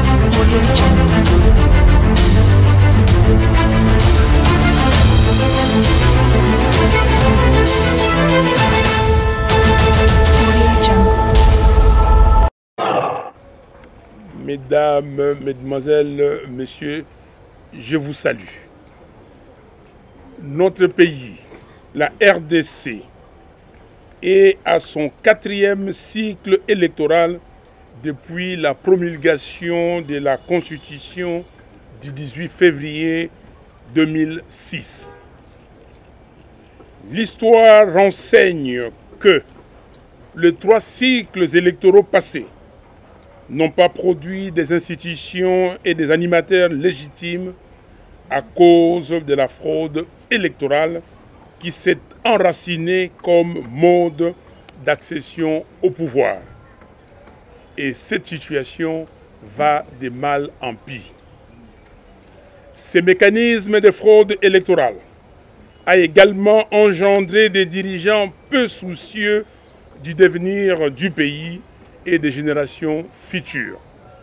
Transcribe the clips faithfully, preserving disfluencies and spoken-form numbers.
Mesdames, Mesdemoiselles, Messieurs, je vous salue. Notre pays, la R D C, est à son quatrième cycle électoral depuis la promulgation de la Constitution du dix-huit février deux mille six. L'histoire renseigne que les trois cycles électoraux passés n'ont pas produit des institutions et des animateurs légitimes à cause de la fraude électorale qui s'est enracinée comme mode d'accession au pouvoir. Et cette situation va de mal en pire. Ces mécanismes de fraude électorale ont également engendré des dirigeants peu soucieux du devenir du pays et des générations futures.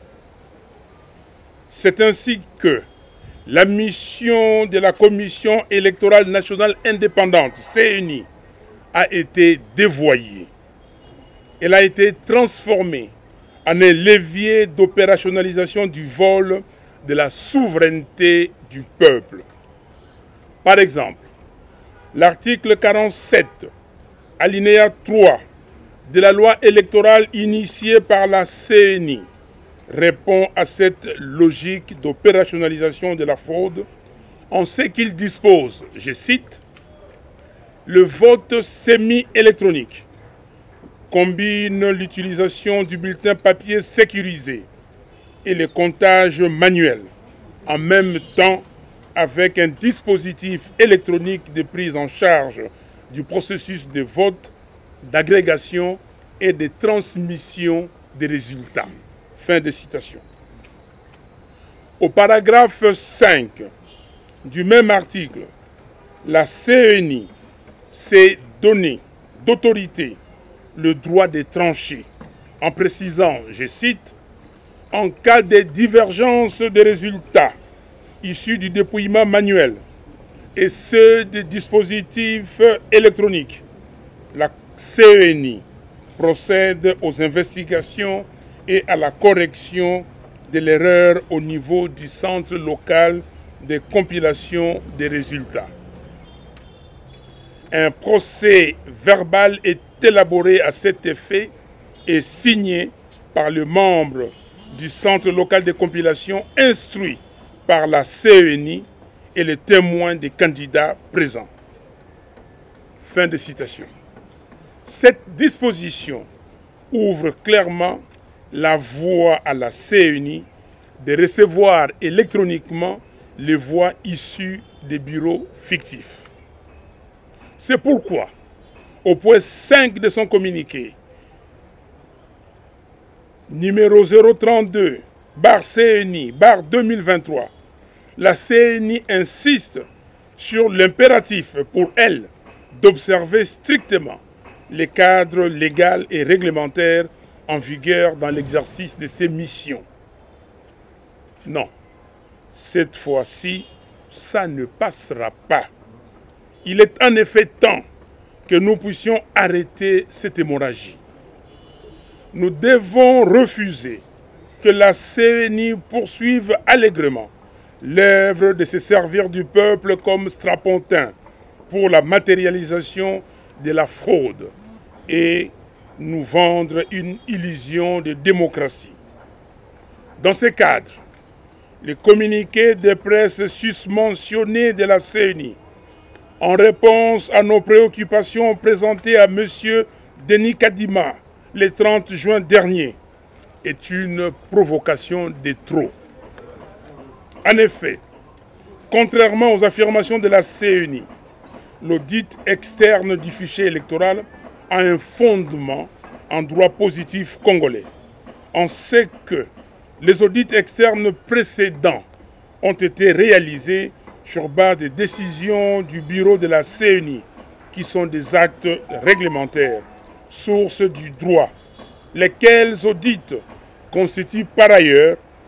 C'est ainsi que la mission de la Commission électorale nationale indépendante, C N I, a été dévoyée. Elle a été transformée en un levier d'opérationnalisation du vol de la souveraineté du peuple. Par exemple, l'article quarante-sept, alinéa trois, de la loi électorale initiée par la C N I répond à cette logique d'opérationnalisation de la fraude en ce qu'il dispose, je cite, « Le vote semi-électronique combine l'utilisation du bulletin papier sécurisé et le comptage manuel en même temps avec un dispositif électronique de prise en charge du processus de vote, d'agrégation et de transmission des résultats. » Fin de citation. Au paragraphe cinq du même article, la C N I s'est donné d'autorité le droit de trancher en précisant, je cite, « En cas de divergence des résultats issus du dépouillement manuel et ceux des dispositifs électroniques, la C N I procède aux investigations et à la correction de l'erreur au niveau du centre local de compilation des résultats. Un procès verbal est élaboré à cet effet et signé par le membre du centre local de compilation instruit par la C N I et les témoins des candidats présents. » Fin de citation. Cette disposition ouvre clairement la voie à la C N I de recevoir électroniquement les voix issues des bureaux fictifs. C'est pourquoi, au point cinq de son communiqué, numéro zéro trente-deux, barre C N I, barre deux mille vingt-trois, la C N I insiste sur l'impératif pour elle d'observer strictement les cadres légaux et réglementaires en vigueur dans l'exercice de ses missions. Non, cette fois-ci, ça ne passera pas. Il est en effet temps que nous puissions arrêter cette hémorragie. Nous devons refuser que la C N I poursuive allègrement l'œuvre de se servir du peuple comme strapontin pour la matérialisation de la fraude et nous vendre une illusion de démocratie. Dans ce cadre, le communiqué de presse susmentionné de la C N I, en réponse à nos préoccupations présentées à M. Denis Kadima le trente juin dernier, est une provocation de trop. En effet, contrairement aux affirmations de la C N I, l'audit externe du fichier électoral a un fondement en droit positif congolais. On sait que les audits externes précédents ont été réalisés sur base des décisions du bureau de la C N I, qui sont des actes réglementaires, source du droit, lesquels audits constituent par ailleurs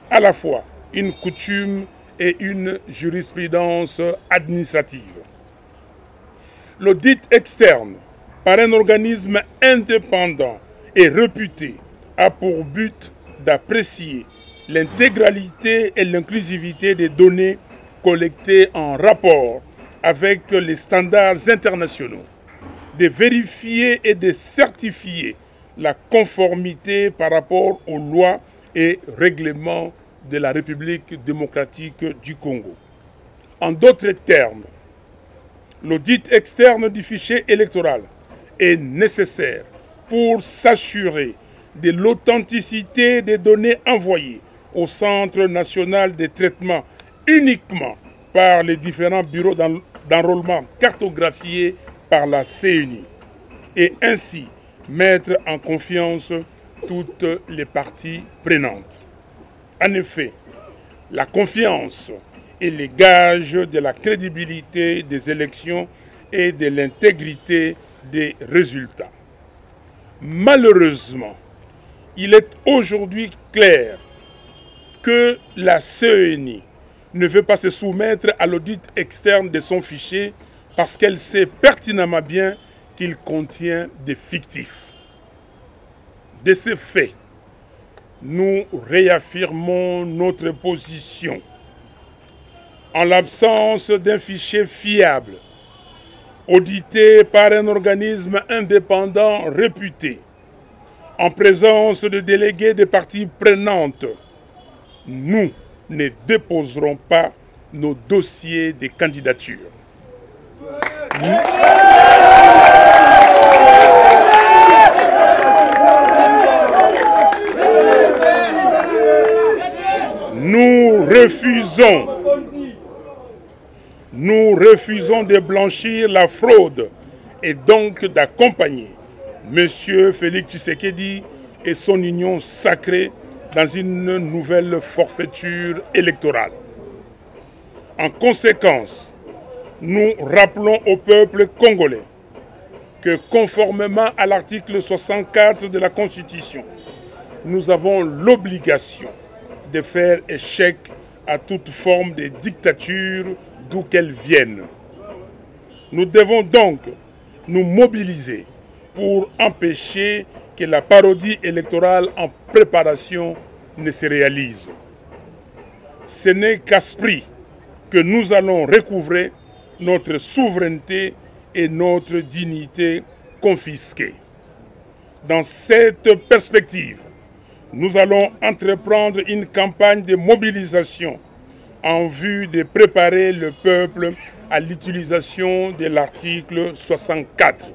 à la fois une coutume et une jurisprudence administrative. L'audit externe par un organisme indépendant et réputé a pour but d'apprécier l'intégralité et l'inclusivité des données collectées en rapport avec les standards internationaux, de vérifier et de certifier la conformité par rapport aux lois et règlements de la République démocratique du Congo. En d'autres termes, l'audit externe du fichier électoral est nécessaire pour s'assurer de l'authenticité des données envoyées au Centre national de traitement uniquement par les différents bureaux d'enrôlement cartographiés par la C E N I et ainsi mettre en confiance toutes les parties prenantes. En effet, la confiance est le gage de la crédibilité des élections et de l'intégrité des résultats. Malheureusement, il est aujourd'hui clair que la C E N I ne veut pas se soumettre à l'audit externe de son fichier parce qu'elle sait pertinemment bien qu'il contient des fictifs. De ce fait, nous réaffirmons notre position. En l'absence d'un fichier fiable, audité par un organisme indépendant réputé, en présence de délégués des parties prenantes, nous ne déposerons pas nos dossiers de candidature. Nous refusons, nous refusons de blanchir la fraude et donc d'accompagner M. Félix Tshisekedi et son union sacrée dans une nouvelle forfaiture électorale. En conséquence, nous rappelons au peuple congolais que conformément à l'article soixante-quatre de la Constitution, nous avons l'obligation de faire échec à toute forme de dictature d'où qu'elle vienne. Nous devons donc nous mobiliser pour empêcher que la parodie électorale en préparation ne se réalise. Ce n'est qu'à ce prix que nous allons recouvrer notre souveraineté et notre dignité confisquées. Dans cette perspective, nous allons entreprendre une campagne de mobilisation en vue de préparer le peuple à l'utilisation de l'article soixante-quatre.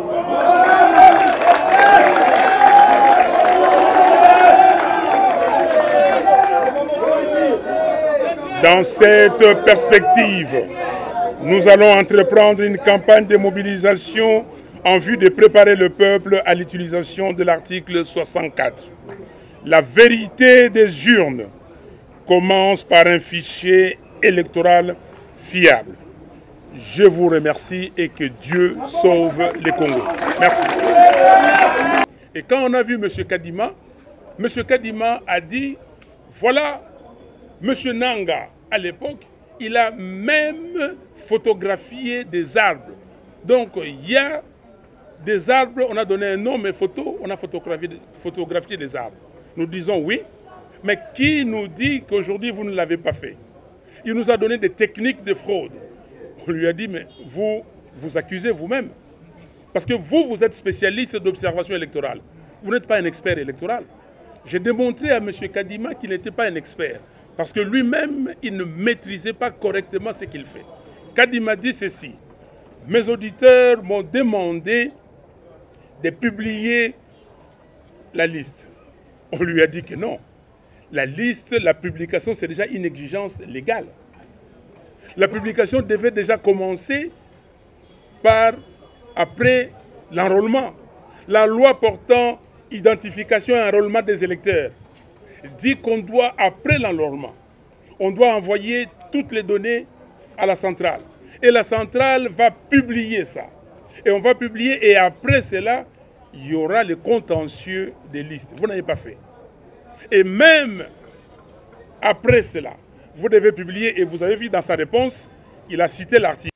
Dans cette perspective, nous allons entreprendre une campagne de mobilisation en vue de préparer le peuple à l'utilisation de l'article soixante-quatre. La vérité des urnes commence par un fichier électoral fiable. Je vous remercie et que Dieu sauve les Congos. Merci. Et quand on a vu M. Kadima, M. Kadima a dit, voilà, M. Nanga, à l'époque, il a même photographié des arbres. Donc, il y a des arbres, on a donné un nom, mais photo, on a photographié, photographié des arbres. Nous disons oui, mais qui nous dit qu'aujourd'hui vous ne l'avez pas fait? Il nous a donné des techniques de fraude. On lui a dit, mais vous vous accusez vous-même. Parce que vous, vous êtes spécialiste d'observation électorale. Vous n'êtes pas un expert électoral. J'ai démontré à M. Kadima qu'il n'était pas un expert. Parce que lui-même, il ne maîtrisait pas correctement ce qu'il fait. Kadima dit ceci. Mes auditeurs m'ont demandé de publier la liste. On lui a dit que non. La liste, la publication, c'est déjà une exigence légale. La publication devait déjà commencer par, après l'enrôlement. La loi portant identification et enrôlement des électeurs dit qu'on doit, après l'enrôlement, on doit envoyer toutes les données à la centrale. Et la centrale va publier ça. Et on va publier, et après cela, il y aura le contentieux des listes. Vous n'avez pas fait. Et même Après cela, vous devez publier, et vous avez vu dans sa réponse, il a cité l'article.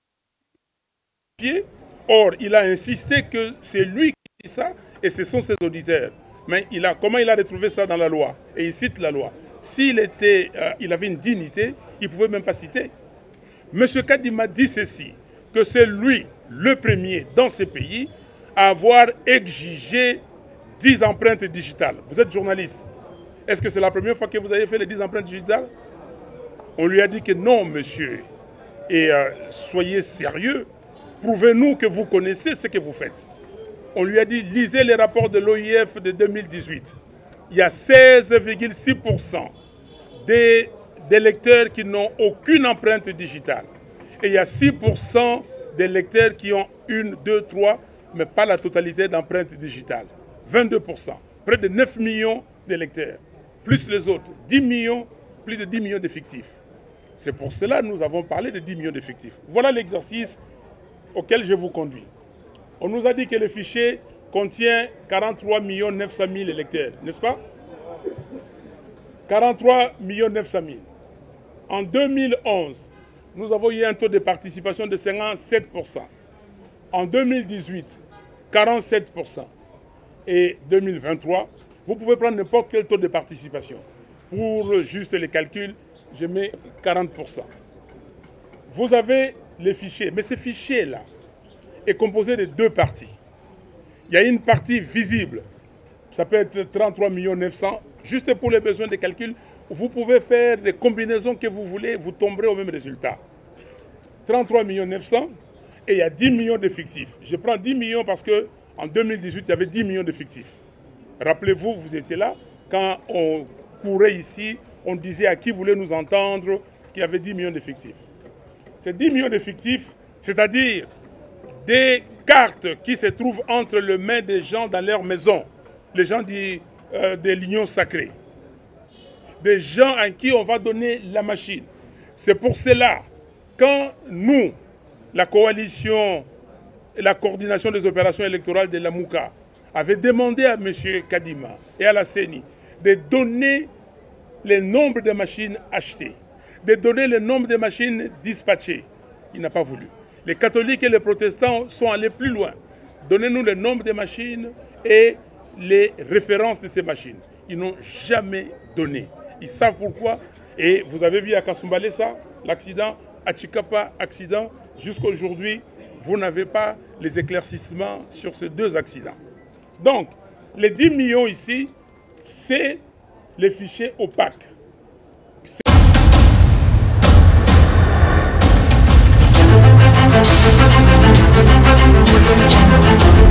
Or, il a insisté que c'est lui qui dit ça et ce sont ses auditeurs. Mais il a, comment il a retrouvé ça dans la loi? Et il cite la loi. S'il était, euh, il avait une dignité, il ne pouvait même pas citer. M. Kadima dit ceci, que c'est lui, le premier dans ce pays, à avoir exigé dix empreintes digitales. Vous êtes journaliste. Est-ce que c'est la première fois que vous avez fait les dix empreintes digitales? On lui a dit que non, monsieur. Et euh, soyez sérieux. Prouvez-nous que vous connaissez ce que vous faites. On lui a dit, lisez les rapports de l'O I F de deux mille dix-huit. Il y a seize virgule six pour cent des, des lecteurs qui n'ont aucune empreinte digitale. Et il y a six pour cent des lecteurs qui ont une, deux, trois, mais pas la totalité d'empreintes digitales. vingt-deux pour cent. Près de neuf millions de lecteurs. Plus les autres. dix millions, plus de dix millions d'effectifs. C'est pour cela que nous avons parlé de dix millions d'effectifs. Voilà l'exercice auquel je vous conduis. On nous a dit que le fichier contient quarante-trois millions neuf cent mille électeurs, n'est-ce pas? quarante-trois millions neuf cent mille. En deux mille onze, nous avons eu un taux de participation de cinquante-sept pour cent. En deux mille dix-huit, quarante-sept pour cent. Et deux mille vingt-trois, vous pouvez prendre n'importe quel taux de participation. Pour juste les calculs, je mets quarante pour cent. Vous avez les fichiers, mais ce fichier-là est composé de deux parties. Il y a une partie visible, ça peut être trente-trois millions neuf cent, juste pour les besoins de calcul. Vous pouvez faire des combinaisons que vous voulez, vous tomberez au même résultat. trente-trois millions neuf cent et il y a dix millions d'effectifs. Je prends dix millions parce qu'en deux mille dix-huit, il y avait dix millions d'effectifs. Rappelez-vous, vous étiez là, quand on courait ici, on disait à qui voulait nous entendre qu'il y avait dix millions d'effectifs. Ces dix millions d'effectifs, c'est-à-dire des cartes qui se trouvent entre les mains des gens dans leur maison, les gens du, euh, de l'union sacrée, des gens à qui on va donner la machine. C'est pour cela, quand nous, la coalition et la coordination des opérations électorales de la Mouka, avait demandé à M. Kadima et à la C E N I de donner le nombre de machines achetées, de donner le nombre de machines dispatchées. Il n'a pas voulu. Les catholiques et les protestants sont allés plus loin. Donnez-nous le nombre de machines et les références de ces machines. Ils n'ont jamais donné. Ils savent pourquoi. Et vous avez vu à Kasumbalé ça, l'accident, à Chikapa, accident. Jusqu'à aujourd'hui, vous n'avez pas les éclaircissements sur ces deux accidents. Donc, les dix millions ici, c'est les fichiers opaques. We'll be right back.